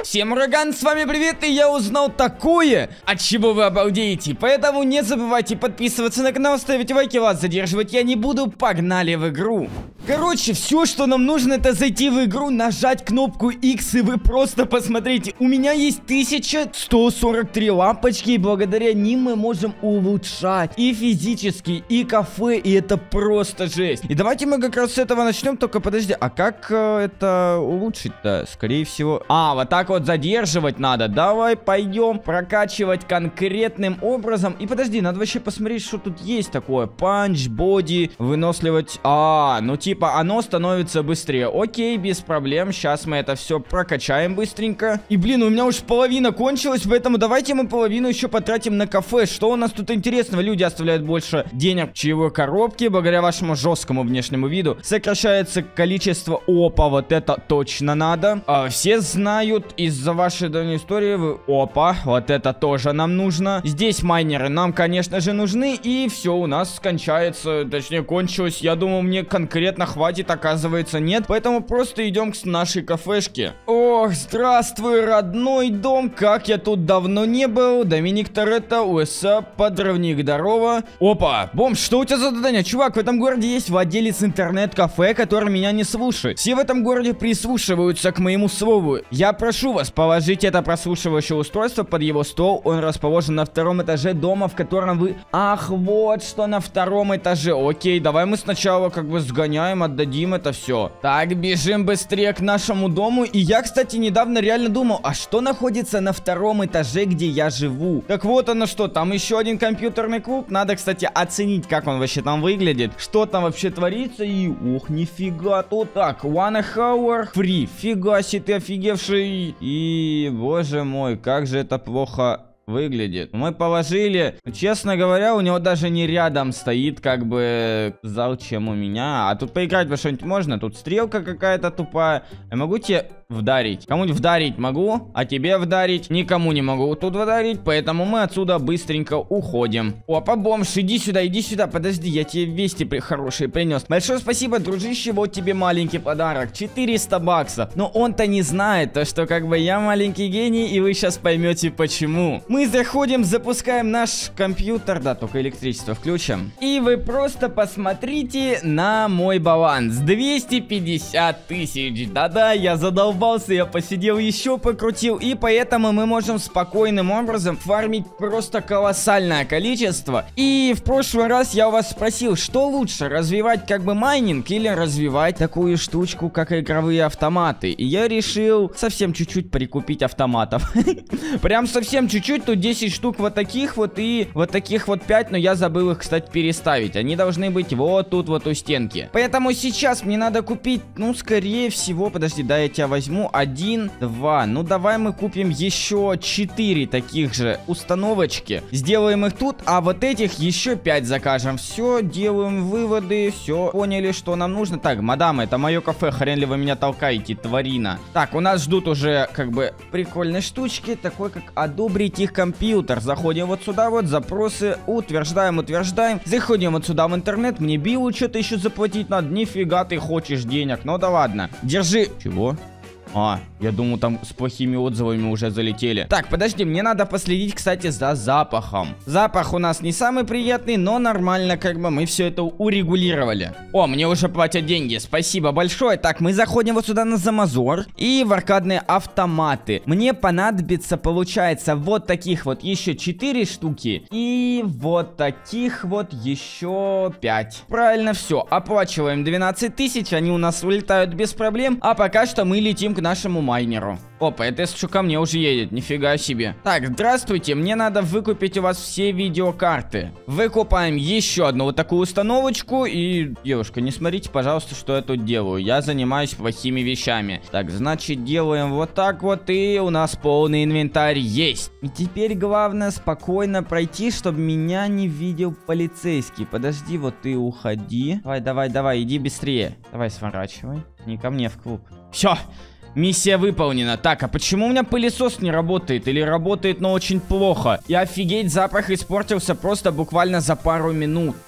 Всем ураган, с вами привет, и я узнал такое, от чего вы обалдеете. Поэтому не забывайте подписываться на канал, ставить лайки, вас задерживать я не буду. Погнали в игру. Короче, все, что нам нужно, это зайти в игру, нажать кнопку X, и вы просто посмотрите. У меня есть 1143 лампочки, и благодаря ним мы можем улучшать и физически, и кафе, и это просто жесть. И давайте мы как раз с этого начнем, только подожди, а как это улучшить-то? Скорее всего... вот так вот задерживать надо. Давай пойдем прокачивать конкретным образом. И подожди, надо вообще посмотреть, что тут есть такое. Панч, боди, выносливость. Ну типа оно становится быстрее. Окей, без проблем. Сейчас мы это все прокачаем быстренько. И блин, у меня уж половина кончилась, поэтому давайте мы половину еще потратим на кафе. Что у нас тут интересного? Люди оставляют больше денег в чаевой коробке. Благодаря вашему жесткому внешнему виду сокращается количество опа. Вот это точно надо. Все знают из-за вашей давней истории. Опа, вот это тоже нам нужно. Здесь майнеры нам, конечно же, нужны. И все у нас кончается, точнее кончилось. Я думал, мне конкретно хватит, оказывается нет. Поэтому просто идем к нашей кафешке. Ох, здравствуй, родной дом. Как я тут давно не был. Доминик Торетто, УСА, подрывник, здорово. Опа, бомж, что у тебя за задание? Чувак, в этом городе есть владелец интернет-кафе, который меня не слушает. Все в этом городе прислушиваются к моему слову. Я прошу вас, положите это прослушивающее устройство под его стол. Он расположен на втором этаже дома, в котором вы... Ах, вот что на втором этаже. Окей, давай мы сначала как бы сгоняем, отдадим это все. Так, бежим быстрее к нашему дому. И я, кстати, недавно реально думал, а что находится на втором этаже, где я живу? Так вот оно что, там еще один компьютерный клуб. Надо, кстати, оценить, как он вообще там выглядит. Что там вообще творится. И, ох, нифига. Тут так, one hour free. Фига себе, ты офигевший. И, боже мой, как же это плохо выглядит. Мы положили, честно говоря, у него даже не рядом стоит как бы зал, чем у меня. А тут поиграть во что-нибудь можно? Тут стрелка какая-то тупая. Я могу тебе вдарить? Кому-нибудь вдарить могу, а тебе вдарить никому не могу тут вдарить, поэтому мы отсюда быстренько уходим. Опа, бомж, иди сюда, подожди, я тебе вести хорошие принес. Большое спасибо, дружище, вот тебе маленький подарок, 400 баксов. Но он-то не знает, то что как бы я маленький гений, и вы сейчас поймете почему. Мы заходим, запускаем наш компьютер, да, только электричество включим. И вы просто посмотрите на мой баланс, 250 тысяч, да-да, я задолбался, я посидел еще покрутил, и поэтому мы можем спокойным образом фармить просто колоссальное количество. И в прошлый раз я у вас спросил, что лучше, развивать как бы майнинг или развивать такую штучку, как игровые автоматы. И я решил совсем чуть-чуть прикупить автоматов. Прям совсем чуть-чуть, тут 10 штук вот таких вот и вот таких вот 5, но я забыл их, кстати, переставить. Они должны быть вот тут вот у стенки. Поэтому сейчас мне надо купить, ну, скорее всего, подожди, да, я тебя возьму. 1, 2. Ну, давай мы купим еще 4 таких же установочки. Сделаем их тут, а вот этих еще 5 закажем. Все, делаем выводы, все, поняли, что нам нужно. Так, мадам, это мое кафе, хрен ли вы меня толкаете, тварина. Так, у нас ждут уже, как бы, прикольные штучки, такой, как одобрить их компьютер. Заходим вот сюда вот, запросы, утверждаем. Заходим вот сюда в интернет, мне Биллу что-то еще заплатить надо. Нифига ты хочешь денег, ну да ладно. Держи. Чего? Я думаю, там с плохими отзывами уже залетели. Так, подожди, мне надо последить, кстати, за запахом. Запах у нас не самый приятный, но нормально, как бы мы все это урегулировали. Мне уже платят деньги, спасибо большое. Так, мы заходим вот сюда на Замазор и в аркадные автоматы. Мне понадобится, получается, вот таких вот еще 4 штуки и вот таких вот еще 5. Правильно, все, оплачиваем 12 тысяч, они у нас улетают без проблем, а пока что мы летим к нашему майнеру. Опа, это что ко мне уже едет, нифига себе. Так, здравствуйте, мне надо выкупить у вас все видеокарты. Выкупаем еще одну вот такую установочку. И, девушка, не смотрите, пожалуйста, что я тут делаю. Я занимаюсь плохими вещами. Так, значит, делаем вот так вот, и у нас полный инвентарь есть. И теперь главное спокойно пройти, чтобы меня не видел полицейский. Подожди, вот ты уходи. Давай, иди быстрее. Давай, сворачивай. Не ко мне в клуб. Все. Миссия выполнена. Так, а почему у меня пылесос не работает? Или работает, но очень плохо? И офигеть, запах испортился просто буквально за пару минут.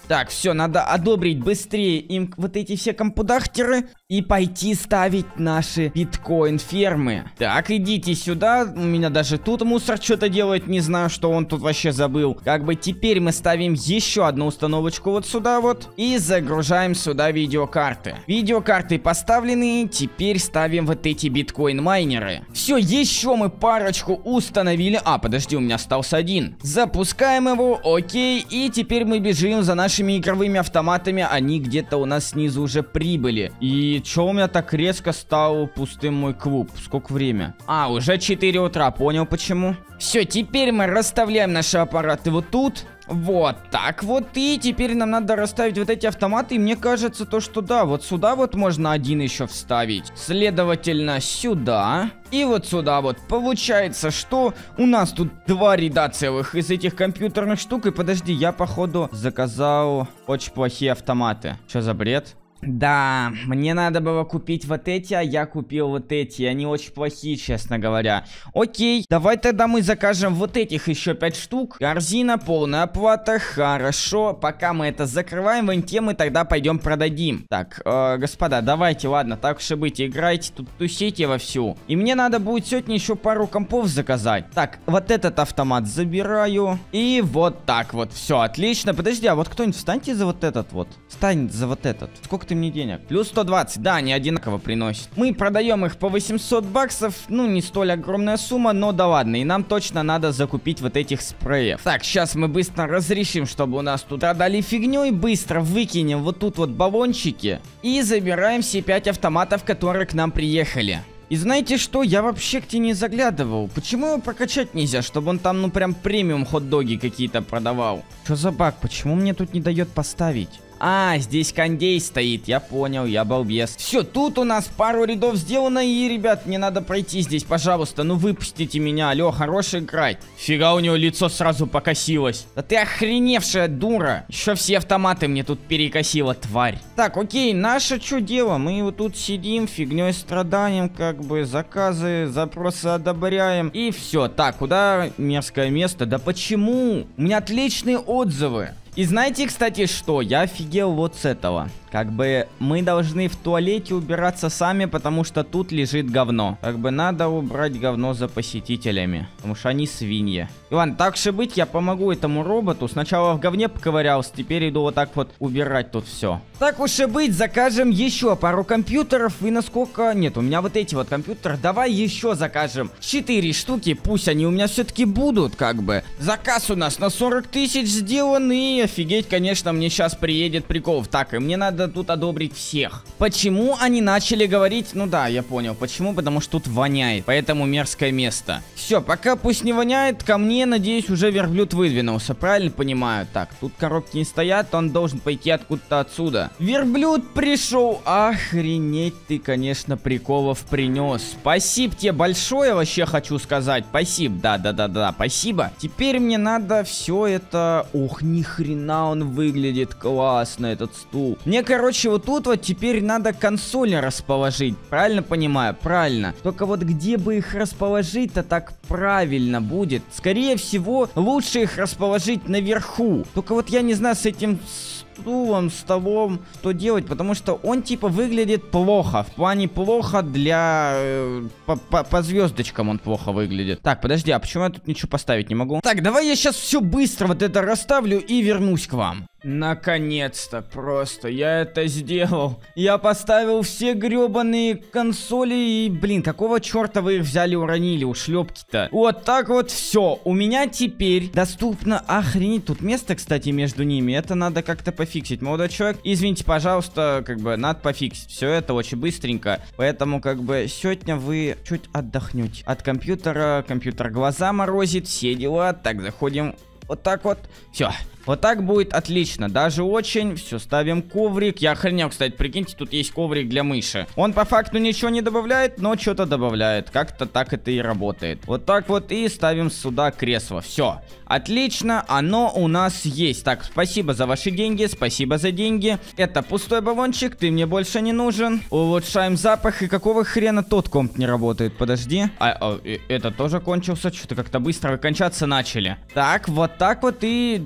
Так, все, надо одобрить быстрее им вот эти все компудахтеры и пойти ставить наши биткоин-фермы. Так, идите сюда. У меня даже тут мусор что-то делает. Не знаю, что он тут вообще забыл. Как бы теперь мы ставим еще одну установочку вот сюда вот. И загружаем сюда видеокарты. Видеокарты поставлены. Теперь ставим вот эти биткоин-майнеры. Все, еще мы парочку установили. А, подожди, у меня остался один. Запускаем его. Окей. И теперь мы бежим за нашими игровыми автоматами. Они где-то у нас снизу уже прибыли. И чё у меня так резко стал пустым мой клуб? Сколько время? А, уже 4 утра. Понял почему. Все, теперь мы расставляем наши аппараты вот тут. Вот так вот. И теперь нам надо расставить вот эти автоматы. И мне кажется, то, что да, вот сюда вот можно один еще вставить. Следовательно, сюда. И вот сюда вот. Получается, что у нас тут 2 ряда целых из этих компьютерных штук. И подожди, я, походу, заказал очень плохие автоматы. Что за бред? Да, мне надо было купить вот эти, а я купил вот эти. Они очень плохие, честно говоря. Окей, давай тогда мы закажем вот этих еще 5 штук. Корзина, полная оплата, хорошо. Пока мы это закрываем, вон те мы тогда пойдем продадим. Так, господа, давайте, ладно, так уж и быть, играйте, тут тусите вовсю. И мне надо будет сегодня еще пару компов заказать. Так, вот этот автомат забираю. И вот так вот, все, отлично. Подожди, а вот кто-нибудь встаньте за вот этот вот. Встань за вот этот. Сколько ты мне денег? Плюс 120, да, они одинаково приносят. Мы продаем их по 800 баксов, ну, не столь огромная сумма, но да ладно, и нам точно надо закупить вот этих спреев. Так, сейчас мы быстро разрешим, чтобы у нас тут продали фигней, быстро выкинем вот тут вот баллончики и забираем все 5 автоматов, которые к нам приехали. И знаете что, я вообще к тебе не заглядывал. Почему его прокачать нельзя, чтобы он там, ну, прям премиум хот-доги какие-то продавал? Что за баг? Почему мне тут не дает поставить? А, здесь кондей стоит, я понял, я балбес. Все, тут у нас пару рядов сделано, и, ребят, мне надо пройти здесь, пожалуйста, ну выпустите меня, алло, хорош играть. Фига, у него лицо сразу покосилось. Да ты охреневшая дура. Еще все автоматы мне тут перекосила, тварь. Так, окей, наше что дело? Мы вот тут сидим, фигней страдаем, как бы, заказы, запросы одобряем, и все. Так, куда мерзкое место? Да почему? У меня отличные отзывы. И знаете, кстати, что? Я офигел вот с этого. Как бы мы должны в туалете убираться сами, потому что тут лежит говно. Как бы надо убрать говно за посетителями, потому что они свиньи. Иван, так же быть, я помогу этому роботу. Сначала в говне поковырялся, теперь иду вот так вот убирать тут все. Так уж и быть, закажем еще пару компьютеров. И насколько... Нет, у меня вот эти вот компьютеры. Давай еще закажем 4 штуки, пусть они у меня все-таки будут, как бы. Заказ у нас на 40 тысяч сделан, и офигеть, конечно, мне сейчас приедет приколов. Так, и мне надо тут одобрить всех. Почему они начали говорить? Ну да, я понял. Почему? Потому что тут воняет. Поэтому мерзкое место. Все, пока пусть не воняет, ко мне, надеюсь, уже верблюд выдвинулся. Правильно понимаю? Так, тут коробки не стоят, он должен пойти откуда-то отсюда. Верблюд пришел. Охренеть ты, конечно, приколов принес. Спасибо тебе большое, вообще хочу сказать. Спасибо. Да, спасибо. Теперь мне надо все это... Ух, ни хрена он выглядит классно, этот стул. Мне, короче, вот тут вот теперь надо консоли расположить. Правильно понимаю? Правильно. Только вот где бы их расположить-то так правильно будет? Скорее всего, лучше их расположить наверху. Только вот я не знаю, с этим стулом, столом, что делать, потому что он типа выглядит плохо. В плане плохо для... по звездочкам он плохо выглядит. Так, подожди, а почему я тут ничего поставить не могу? Так, давай я сейчас все быстро вот это расставлю и вернусь к вам. Наконец-то, просто я это сделал. Я поставил все гребаные консоли и, блин, какого черта вы их взяли, уронили, ушлепки-то? Вот так вот все. У меня теперь доступно, охренеть, тут место, кстати, между ними. Это надо как-то пофиксить. Молодой человек, извините, пожалуйста, как бы, надо пофиксить. Все это очень быстренько. Поэтому, как бы, сегодня вы чуть отдохнете от компьютера. Компьютер глаза морозит, все дела. Так, заходим вот так вот. Все. Вот так будет отлично, даже очень. Все, ставим коврик. Я охренел, кстати, прикиньте, тут есть коврик для мыши. Он по факту ничего не добавляет, но что-то добавляет. Как-то так это и работает. Вот так вот и ставим сюда кресло. Все, отлично, оно у нас есть. Так, спасибо за ваши деньги, спасибо за деньги. Это пустой баллончик, ты мне больше не нужен. Улучшаем запах. И какого хрена тот комп не работает? Подожди. Это тоже кончился, что-то как-то быстро вы кончаться начали. Так вот и что мне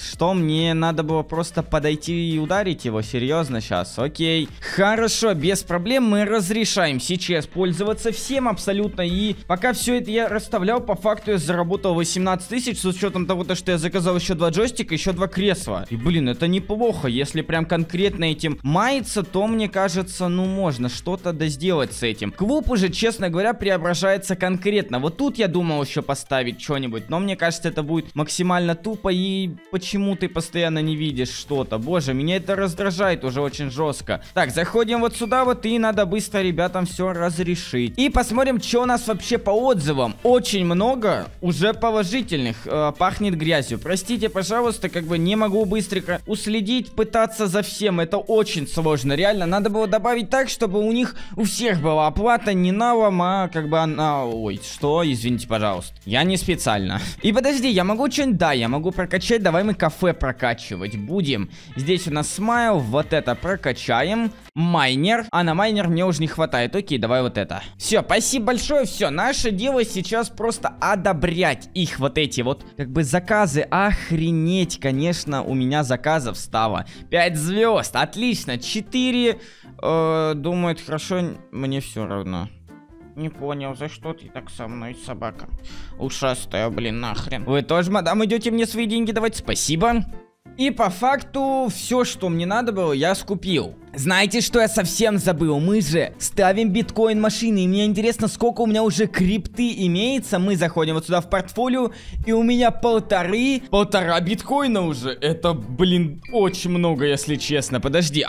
мне надо было просто подойти и ударить его, серьезно сейчас, окей. Хорошо, без проблем, мы разрешаем сейчас пользоваться всем абсолютно. И пока все это я расставлял, по факту я заработал 18 тысяч, с учетом того, что я заказал еще 2 джойстика, еще 2 кресла. И блин, это неплохо, если прям конкретно этим мается, то мне кажется, ну можно что-то сделать с этим. Клуб уже, честно говоря, преображается конкретно. Вот тут я думал еще поставить что-нибудь, но мне кажется, это будет максимально тупо. И почему ты постоянно не видишь что-то? Боже, меня это раздражает уже очень жестко. Так, заходим вот сюда вот, и надо быстро ребятам все разрешить. И посмотрим, что у нас вообще по отзывам. Очень много уже положительных. Пахнет грязью. Простите, пожалуйста, как бы не могу быстренько уследить, пытаться за всем. Это очень сложно. Реально, надо было добавить так, чтобы у них у всех была оплата не налом, а как бы она... Ой, что? Извините, пожалуйста. Я не специально. И подожди, я могу что-нибудь... Да, я могу прокачать. Давай мы кафе прокачивать будем. Здесь у нас смайл. Вот это прокачаем. Майнер. А на майнер мне уже не хватает. Окей, давай вот это. Все, спасибо большое. Все, наше дело сейчас просто одобрять их вот эти вот как бы заказы. Охренеть, конечно, у меня заказов стало 5 звезд. Отлично. 4 думает, хорошо, мне все равно. Не понял, за что ты так со мной, собака? Ушастая, блин, нахрен. Вы тоже, мадам, идете мне свои деньги давать? Спасибо. И по факту все, что мне надо было, я скупил. Знаете, что я совсем забыл? Мы же ставим биткоин-машины, и мне интересно, сколько у меня уже крипты имеется. Мы заходим вот сюда в портфолио, и у меня полтора биткоина уже. Это, блин, очень много, если честно. Подожди,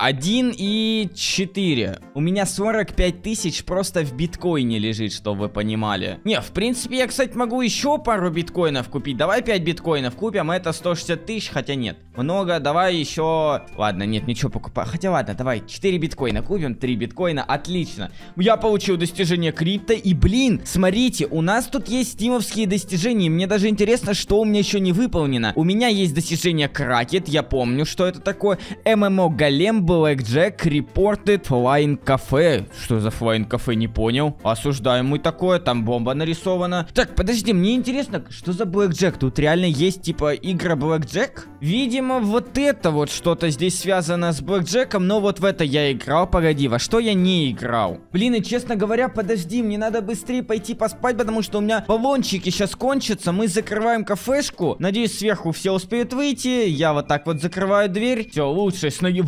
1,4. У меня 45 тысяч просто в биткоине лежит, чтобы вы понимали. Не, в принципе, я, кстати, могу еще пару биткоинов купить. Давай 5 биткоинов купим, это 160 тысяч, хотя нет. Много, давай еще... Ладно, нет, ничего покупать. Хотя ладно, давай. 4 биткоина купим, 3 биткоина, отлично. Я получил достижение крипто, и блин, смотрите, у нас тут есть стимовские достижения. Мне даже интересно, что у меня еще не выполнено. У меня есть достижение Кракет, я помню, что это такое. ММО Голем, Blackjack, Reported, Flying Cafe. Что за Flying Cafe, не понял. Осуждаемый такое, там бомба нарисована. Так, подожди, мне интересно, что за Blackjack? Тут реально есть типа игра Blackjack? Видимо, вот это вот что-то здесь связано с Blackjack'ом, но вот в это я играл. Погоди, во что я не играл? Блин, и честно говоря, подожди, мне надо быстрее пойти поспать, потому что у меня баллончики сейчас кончатся. Мы закрываем кафешку. Надеюсь, сверху все успеют выйти. Я вот так вот закрываю дверь. Все, лучше. С ноги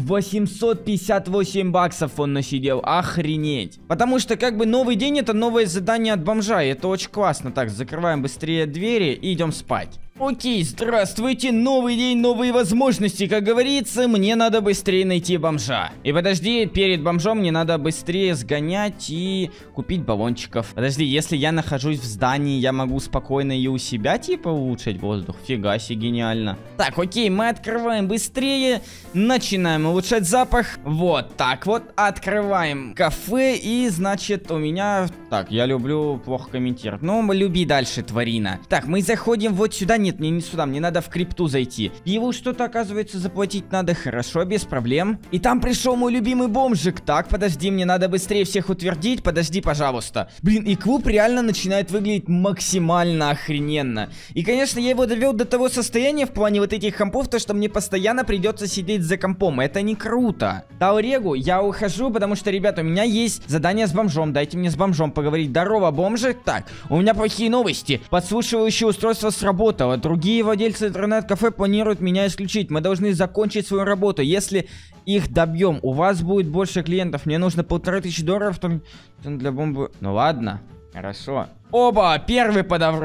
858 баксов он насидел. Охренеть. Потому что как бы новый день — это новое задание от бомжа. И это очень классно. Так, закрываем быстрее двери и идем спать. Окей, здравствуйте, новый день, новые возможности, как говорится, мне надо быстрее найти бомжа. И подожди, перед бомжом мне надо быстрее сгонять и купить баллончиков. Подожди, если я нахожусь в здании, я могу спокойно и у себя типа улучшать воздух? Фига себе, гениально. Так, окей, мы открываем быстрее, начинаем улучшать запах. Вот так вот, открываем кафе и, значит, у меня... Так, я люблю плохо комментировать, но люби дальше, тварина. Так, мы заходим вот сюда. Нет, мне не сюда, мне надо в крипту зайти. Его что-то, оказывается, заплатить надо. Хорошо, без проблем. И там пришел мой любимый бомжик. Так, подожди, мне надо быстрее всех утвердить. Подожди, пожалуйста. Блин, и клуб реально начинает выглядеть максимально охрененно. И, конечно, я его довел до того состояния в плане вот этих компов, то, что мне постоянно придется сидеть за компом. Это не круто. Таурегу, я ухожу, потому что, ребята, у меня есть задание с бомжом. Дайте мне с бомжом поговорить. Здорово, бомжик. Так, у меня плохие новости. Подслушивающее устройство сработало. Другие владельцы интернет-кафе планируют меня исключить. Мы должны закончить свою работу. Если их добьем, у вас будет больше клиентов. Мне нужно $1500 для бомбы. Ну ладно, хорошо. Оба, первый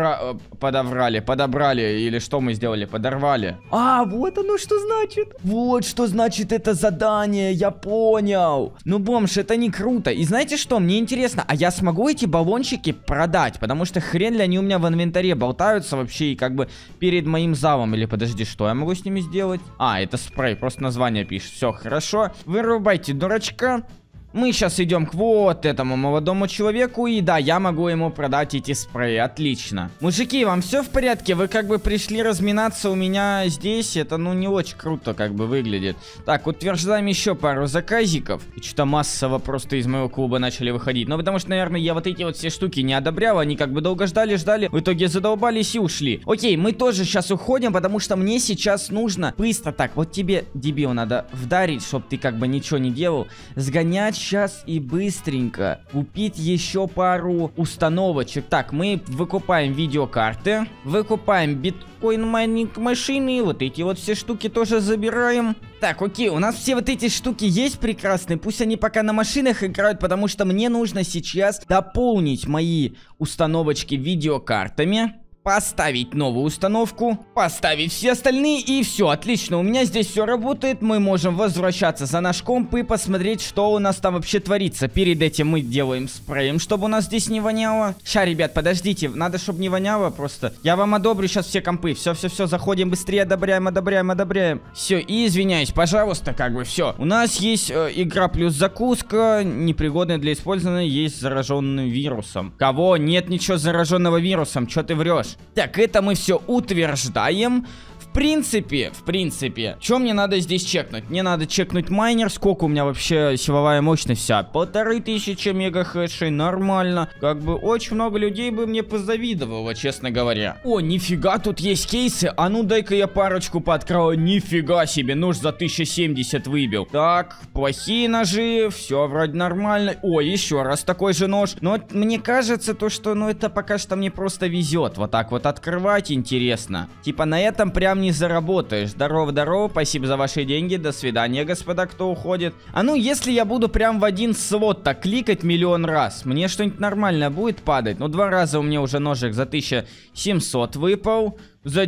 подобрали, или что мы сделали, подорвали. А, вот оно что значит. Вот что значит это задание, я понял. Ну, бомж, это не круто. И знаете что, мне интересно, а я смогу эти баллончики продать? Потому что хрен ли они у меня в инвентаре болтаются вообще и как бы перед моим залом. Или подожди, что я могу с ними сделать? А, это спрей, просто название пишет. Все, хорошо. Вырубайте дурачка. Мы сейчас идем к вот этому молодому человеку, и да, я могу ему продать эти спреи, отлично. Мужики, вам все в порядке? Вы как бы пришли разминаться у меня здесь, это ну не очень круто как бы выглядит. Так, утверждаем еще пару заказиков. И что-то массово просто из моего клуба начали выходить. Ну потому что, наверное, я вот эти вот все штуки не одобрял, они как бы долго ждали, в итоге задолбались и ушли. Окей, мы тоже сейчас уходим, потому что мне сейчас нужно быстро так, вот тебе, дебил, надо вдарить, чтобы ты как бы ничего не делал. Сгонять сейчас и быстренько купить еще пару установочек. Так, мы выкупаем видеокарты, выкупаем биткоин майнинг машины, вот эти вот все штуки тоже забираем. Так, окей, у нас все вот эти штуки есть прекрасные, пусть они пока на машинах играют, потому что мне нужно сейчас дополнить мои установочки видеокартами. Поставить новую установку, поставить все остальные, и все, отлично, у меня здесь все работает, мы можем возвращаться за наш комп и посмотреть, что у нас там вообще творится. Перед этим мы делаем спреем, чтобы у нас здесь не воняло. Ща, ребят, подождите, надо, чтобы не воняло просто. Я вам одобрю сейчас все компы, все, заходим быстрее, одобряем. Все, и извиняюсь, пожалуйста, как бы, все. У нас есть игра плюс закуска, непригодная для использования, есть зараженным вирусом. Кого? Нет ничего зараженного вирусом, что ты врешь? Так, это мы все утверждаем. В принципе, что мне надо здесь чекнуть? Мне надо чекнуть майнер, сколько у меня вообще силовая мощность вся. 1500 мегахэшей, нормально. Как бы очень много людей бы мне позавидовало, честно говоря. О, нифига, тут есть кейсы. А ну дай-ка я парочку пооткрою. Нифига себе, нож за 1070 выбил. Так, плохие ножи, все вроде нормально. О, еще раз такой же нож. Но вот мне кажется, то, что, ну, это пока что мне просто везет. Вот так вот открывать интересно. Типа на этом прям не заработаешь. Здорово, спасибо за ваши деньги, до свидания, господа, кто уходит. А ну, если я буду прям в один слот так кликать миллион раз, мне что-нибудь нормальное будет падать? Ну, 2 раза у меня уже ножик за 1700 выпал. За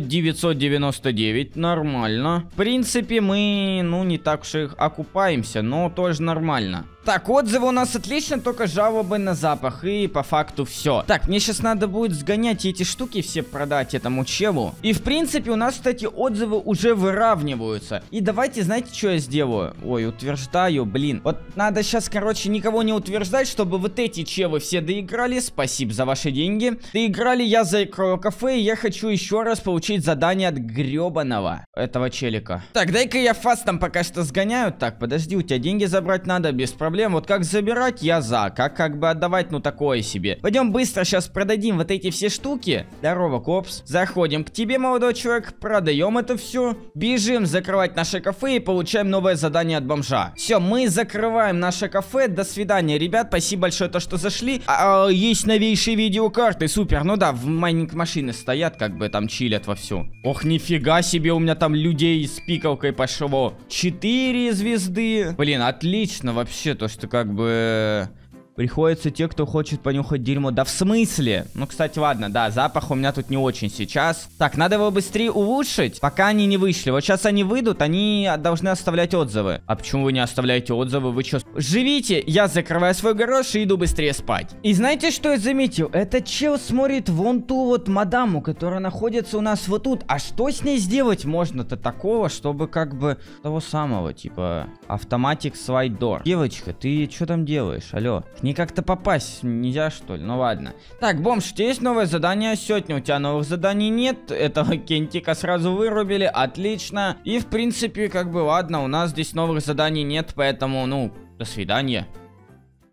999, нормально. В принципе, мы, ну, не так уж и окупаемся, но тоже нормально. Так, отзывы у нас отлично, только жалобы на запах, и по факту все. Так, мне сейчас надо будет сгонять эти штуки все продать этому челу. И, в принципе, у нас, кстати, отзывы уже выравниваются. И давайте, знаете, что я сделаю? Ой, утверждаю, блин. Вот надо сейчас, короче, никого не утверждать, чтобы вот эти челы все доиграли. Спасибо за ваши деньги. Доиграли, я закрою кафе, и я хочу еще раз получить задание от гребаного этого челика. Так, дай-ка я фастом пока что сгоняю. Так, подожди, у тебя деньги забрать надо, без проблем. Вот как забирать, я за. Как бы отдавать, ну такое себе. Пойдем быстро сейчас продадим вот эти все штуки. Здорово, Копс. Заходим к тебе, молодой человек, продаем это все. Бежим закрывать наше кафе и получаем новое задание от бомжа. Все, мы закрываем наше кафе. До свидания, ребят. Спасибо большое, то, что зашли. Есть новейшие видеокарты, супер. Ну да, в майнинг машины стоят, как бы там чилят вовсю. Ох, нифига себе, у меня там людей с пикалкой пошло. 4 звезды. Блин, отлично вообще, то, что как бы... Приходится те, кто хочет понюхать дерьмо. Да в смысле? Ну, кстати, ладно, да, запах у меня тут не очень сейчас. Так, надо его быстрее улучшить, пока они не вышли. Вот сейчас они выйдут, они должны оставлять отзывы. А почему вы не оставляете отзывы? Вы что? Живите, я закрываю свой гараж и иду быстрее спать. И знаете, что я заметил? Этот чел смотрит вон ту вот мадаму, которая находится у нас вот тут. А что с ней сделать можно-то такого, чтобы как бы того самого, типа, автоматик slide door? Девочка, ты что там делаешь? Алло. Не как-то попасть нельзя, что ли? Ну ладно. Так, бомж, у тебя есть новое задание? Сегодня у тебя новых заданий нет. Этого кентика сразу вырубили. Отлично. И в принципе, как бы, ладно, у нас здесь новых заданий нет, поэтому, ну, до свидания.